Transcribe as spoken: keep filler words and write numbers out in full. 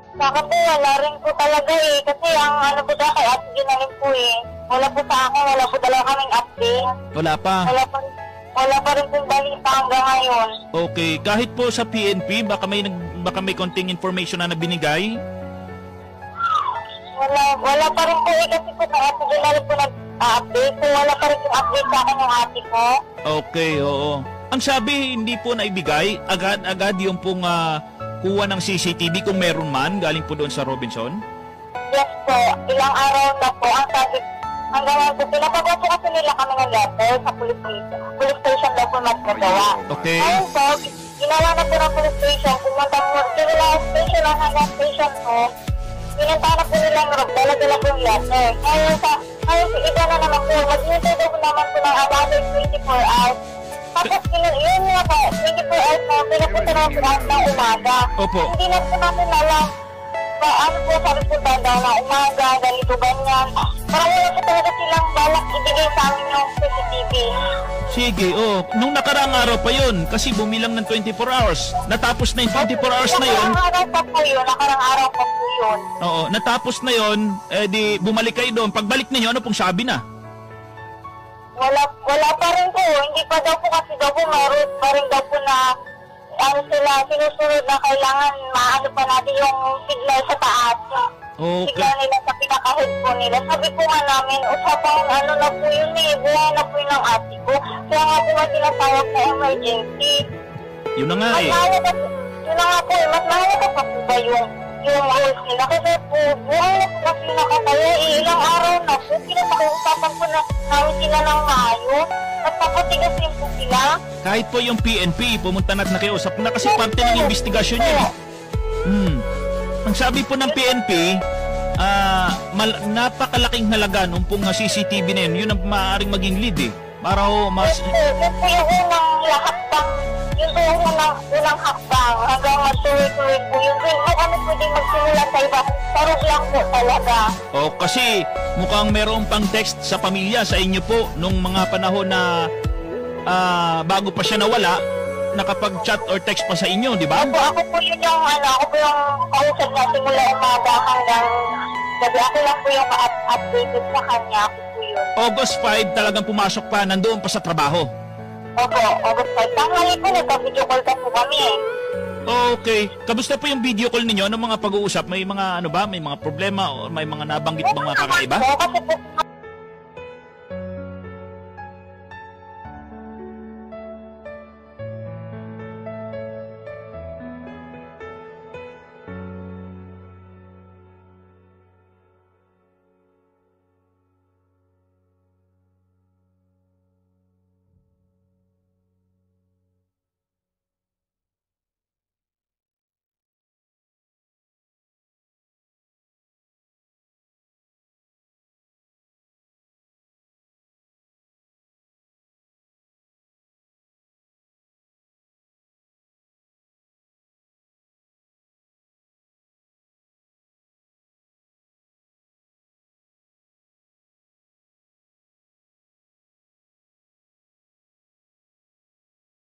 Saka po, wala rin po talaga eh. Kasi ang ano po dahil at ginaling po eh. Wala po sa akin, wala po dalawa kaming update. Wala pa? Wala pa, wala pa rin pong balita hanggang ngayon. Okay, kahit po sa P N P, baka may, baka may konting information na nabinigay? Wala, wala pa rin po eh. Kasi po kung ate ginaling po nag-update. So wala pa rin yung update sa akin yung ate ko. Okay, oo. Ang sabi, hindi po naibigay, agad-agad yung pong uh, kuha ng C C T V kung meron man, galing po doon sa Robinson? Yes po, ilang araw na po. Ang sabi, hanggang ngayon po, pinapagawa po kasi nila kami ng letter sa police station. Police station daw po magpagawa. Okay. Ngayon po, ginawa na po ng police station, pumunta po, sila station lang hanggang station po, pinunta na po nila yung rock, dala-dala po yung letter. Ngayon sa, ngayon sa iba na naman po, mag-intay daw po naman po ng another twenty-four hours. Tapos yun, yun nga po, twenty-four hours na, pinapunta na po ng umaga. Opo. Hindi na po natin alam. Ano po sabi po tanda na umaga, ganito, ganyan. Parang wala po talaga silang balak ibigay sa amin yung C C T V. Sige, oh. Nung nakaraang araw pa yun, kasi bumilang ng twenty-four hours. Natapos na yung twenty-four hours na yun. Nakarang araw pa po yun, nakarang araw pa po yun. Oo, natapos na yun, eh di bumalik kayo doon. Pagbalik ninyo, ano pong sabi na? Wala, wala pa rin po. Hindi pa daw po kasi daw po mayroon pa rin daw po na ano sila, sinusunod na kailangan maano pa natin yung signal sa taas. Okay. Signal nila sa pinaka-head po nila. Sabi po nga namin, usapang ano na po yun eh, buhay na po yun ang ate ko. Kaya nga po nga tinatawag na emergency. Yun na nga Mas eh. mahalaga po, yun na nga po eh, mas mahalaga pa po ba yung yung rules nila? Kasi po, buhay na po kasi nakataya eh, ilang araw na po, pinapakiusapan po na namin sila ng maayos. At papatigas din po sila. Kahit po yung P N P, pumunta na at nakiusap na kasi parte ng investigasyon yun eh. Hmm. Ang sabi po ng P N P, ah, mal- napakalaking halaga nung pong uh, C C T V na yun, yun ang maaaring maging lead eh. Para ho, mas... Yes po, yun po yung unang lahakbang, yun po yung unang, unang hakbang, hanggang magtuloy-tuloy po. Yun po yung kami pwede magsimula sa iba, parang lang po talaga. Oh, kasi mukhang meron pang text sa pamilya sa inyo po nung mga panahon na ah, bago pa siya nawala, nakapag-chat or text pa sa inyo, di ba? Ako, ako po yun yung, ano, ako po yung kausap na simula umaga hanggang gabi. Ako lang po yung ma-updated sa kanya. Ako po yun. August five, talagang pumasok pa, nandoon pa sa trabaho. Opo, August five. Tanghali po, nagpa-video call pa po kami eh. Okay. Kamusta po yung video call ninyo? Ano mga pag-uusap? May mga ano ba? May mga problema o may mga nabanggit bang mga kakaiba? Kasi po,